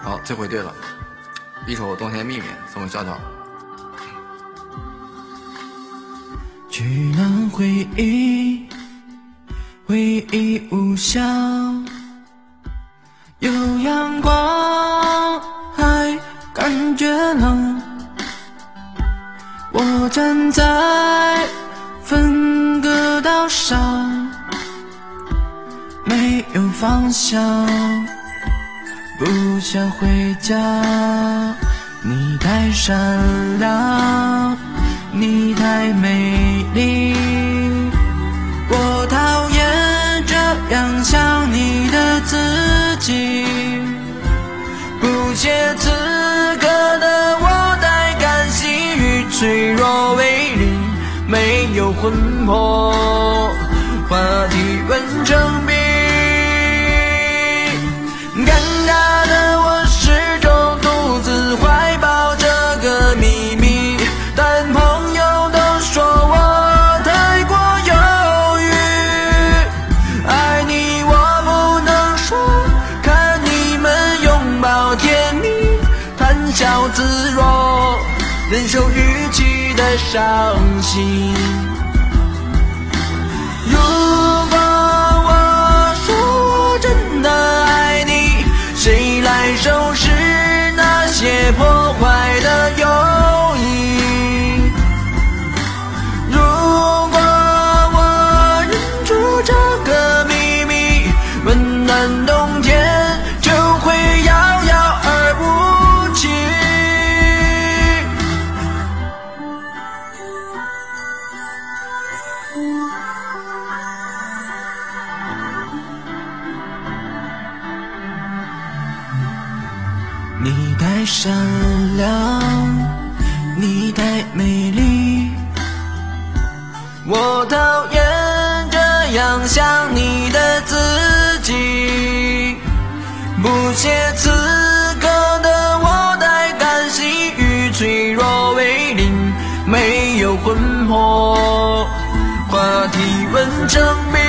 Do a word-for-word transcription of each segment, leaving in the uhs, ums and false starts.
好，这回对了，一首《冬天秘密》送给小小。 去年回忆，回忆无效，有阳光还感觉冷，我站在分隔岛上，没有方向，不想回家。你太善良，你太美丽，我讨厌这样想你的自己。不屑此刻的我带感性与脆弱为邻，没有魂魄，话题问成冰。尴尬的我始终独自怀抱这个秘密，但朋友都说我太过犹豫。爱你我不能说，看你们拥抱甜蜜，谈笑自若，忍受逾期的伤心。如果我说我真的爱你，谁来收拾那些破坏的友谊？如果我忍住这个秘密，温暖冬天就会遥遥而无期。你太善良，你太美丽，我讨厌这样想你的自己。不屑此刻的我带感性与脆弱为邻，没有魂魄，话题问成冰。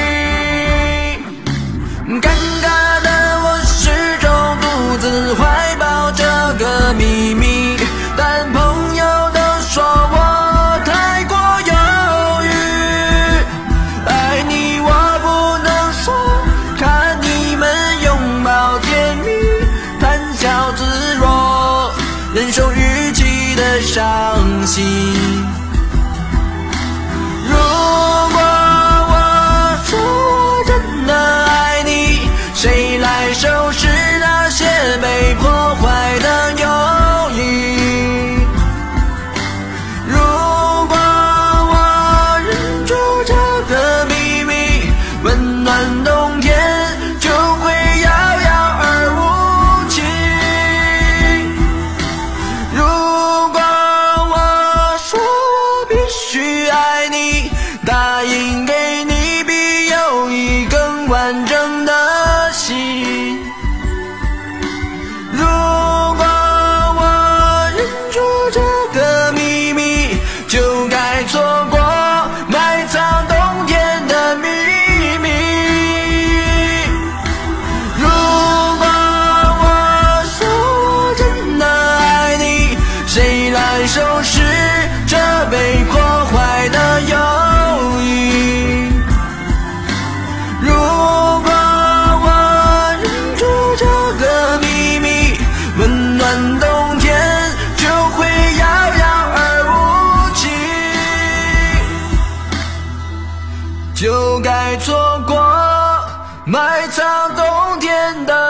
尴尬的我始终独自怀抱这个秘密，但朋友都说我太过犹豫。爱你我不能说，看你们拥抱甜蜜，谈笑自若，忍受逾期的伤心。如果我说我真的爱你，谁来收拾那些被破坏的友谊？如果我忍住这个秘密，温暖冬天就会遥遥而无期。如果我说我必须爱你，答应给你比友谊更完整的心。如果我忍住这个秘密，就该错过埋藏冬天的秘密。如果我说我真的爱你，谁来收拾这被破坏的友谊？如果我忍住这个秘密，温暖冬天就会遥遥而无期。就该错过埋藏冬天的